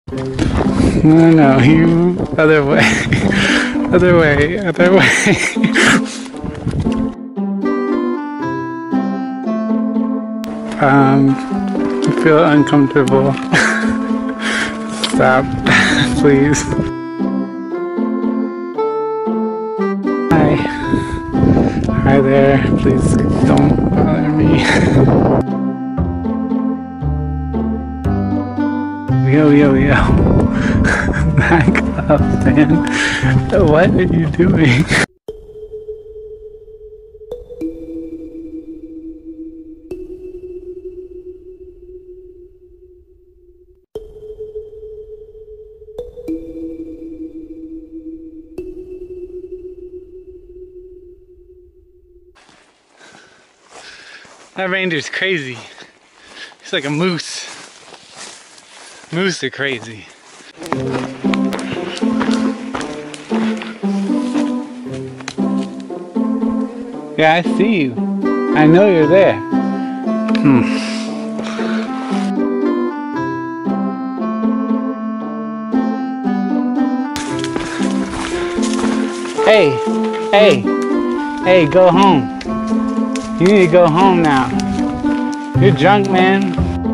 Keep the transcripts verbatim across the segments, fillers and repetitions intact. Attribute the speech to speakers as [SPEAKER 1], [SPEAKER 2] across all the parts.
[SPEAKER 1] No, no, you other way, other way, other way. um, I feel uncomfortable. Stop, please. Hi. Hi there. Please don't bother me. Yo, yo, yo. Back up, man. What are you doing? That reindeer's crazy. He's like a moose. Moose are crazy. Yeah, I see you. I know you're there. Hmm. Hey, hey, hey, go home. You need to go home now. You're drunk, man.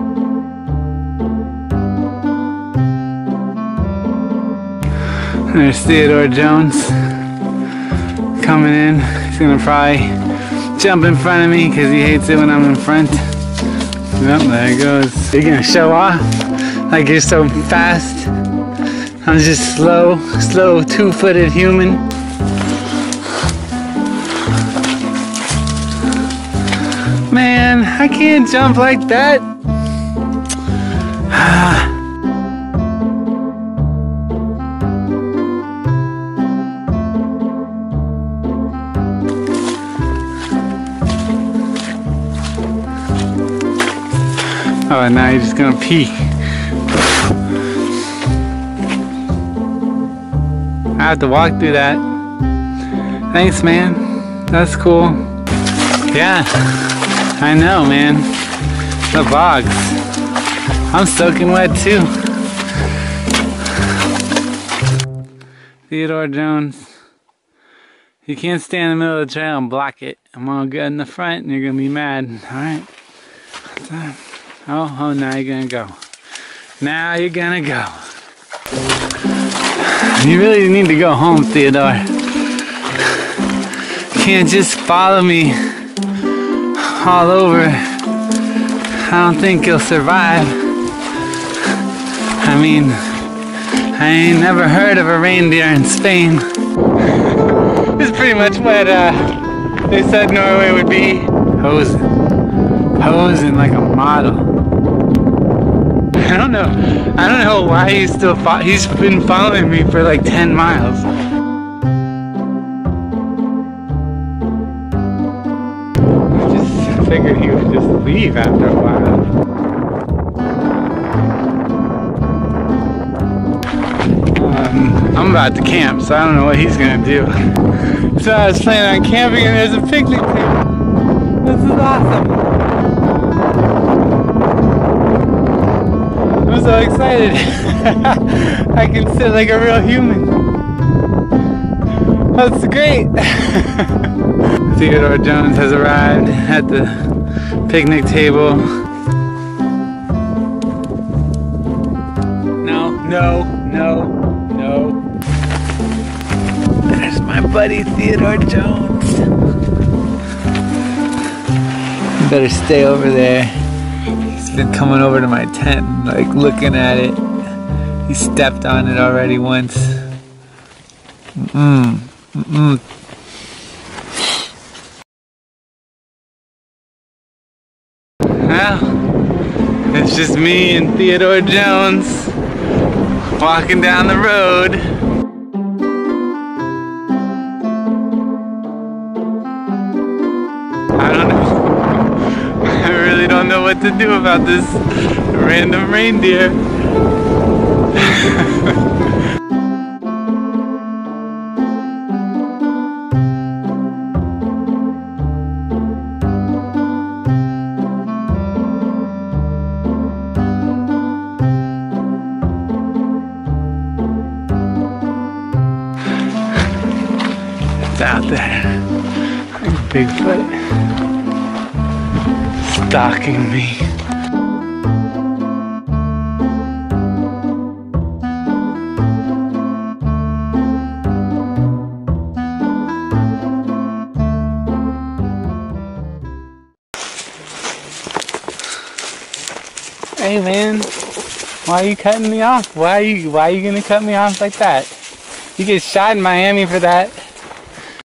[SPEAKER 1] There's Theodore Jones coming in. He's gonna probably jump in front of me because he hates it when I'm in front. Yep, there he goes. You're gonna show off like you're so fast. I'm just slow, slow two-footed human. Man, I can't jump like that. Oh, now you're just gonna pee. I have to walk through that. Thanks, man. That's cool. Yeah. I know, man. The bogs. I'm soaking wet too. Theodore Jones. You can't stand in the middle of the trail and block it. I'm gonna get in the front and you're gonna be mad. Alright. Oh, oh, now you're gonna go. Now you're gonna go. You really need to go home, Theodore. You can't just follow me all over. I don't think you'll survive. I mean, I ain't never heard of a reindeer in Spain. This is pretty much what uh, they said Norway would be. Posing. Posing like a model. I don't know. I don't know why he's still fo- he's been following me for like ten miles. I figured he would just leave after a while. Um, I'm about to camp, so I don't know what he's gonna do. So I was planning on camping and there's a picnic table. This is awesome. I'm so excited. I can sit like a real human. That's great. Theodore Jones has arrived at the picnic table. No, no, no, no. There's my buddy Theodore Jones. You better stay over there. He's been coming over to my tent, like looking at it. He stepped on it already once. Mm-mm. Mm-mm. Well, it's just me and Theodore Jones walking down the road. I don't know. I really don't know what to do about this random reindeer. out there. Like Bigfoot stalking me. Hey man, why are you cutting me off? Why are you why are you gonna cut me off like that? You get shot in Miami for that.